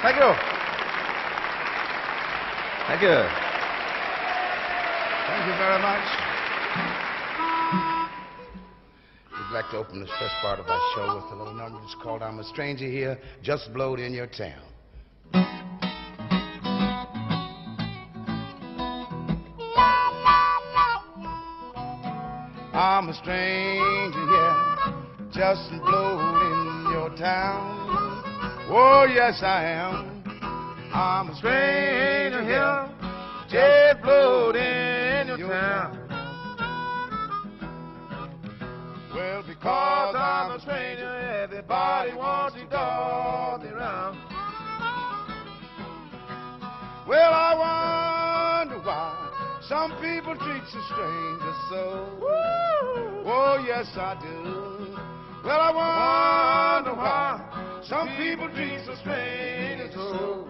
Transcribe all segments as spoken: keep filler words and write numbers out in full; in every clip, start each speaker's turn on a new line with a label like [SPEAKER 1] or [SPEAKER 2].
[SPEAKER 1] Thank you. Thank you. Thank you very much. We'd like to open this first part of our show with a little number. It's called I'm a Stranger Here, Just Blowed in Your Town. I'm a stranger here, just blowed in your town. Oh, yes, I am. I'm a stranger here, just blowed in your town. Well, because I'm a stranger, everybody wants to dog me around. Well, I wonder why some people treat a stranger so. Woo! Oh, yes, I do. Well, I wonder why some people treat a stranger so.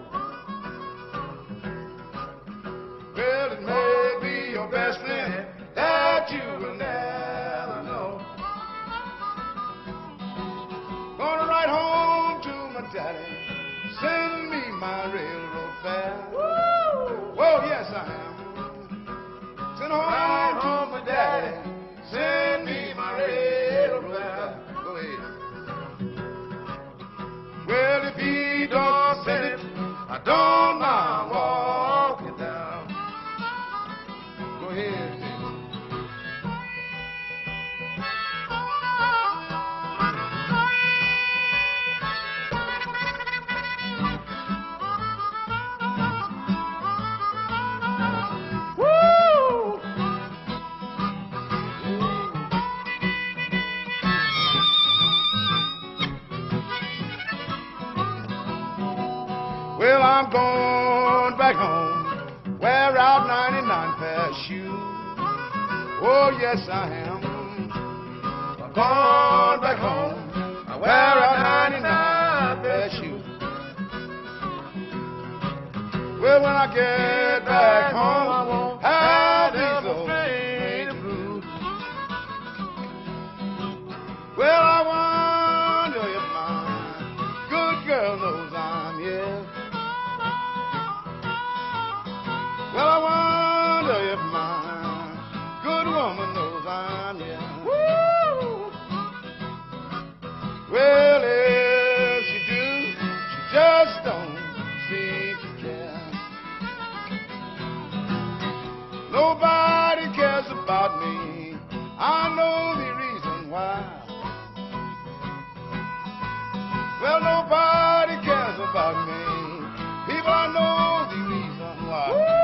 [SPEAKER 1] Well, it may be your best friend that you will never know. Gonna ride home to my daddy, send me my railroad fare. Woo! Oh, yes, I am. Send home right home my daddy, send me my railroad fare. Go ahead. Well, if he don't send it, I don't mind walking down. Go ahead. Well, I'm going back home, wear out ninety-nine pair of shoes. Oh, yes, I am. I'm going back home, I wear out ninety-nine pair of shoes. Well, when I get back home, I won't have these old stranger blues. Well, I wonder if my good girl knows I'm here. Well, I wonder if my good woman knows I'm here. Woo! Well, if she do, she just don't seem to care. Nobody cares about me. I know the reason why. Well, nobody cares about me. People, I know the reason why. Woo!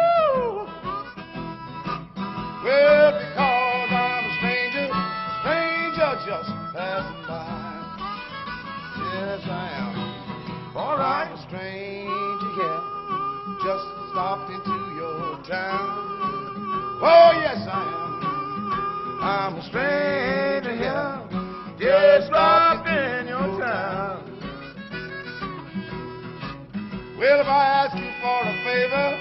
[SPEAKER 1] Well, because I'm a stranger, a stranger just passing by. Yes, I am. All right, I'm a stranger here, just stopped into your town. Oh, yes, I am. I'm a stranger here, just stopped in your town. Well, if I ask you for a favor,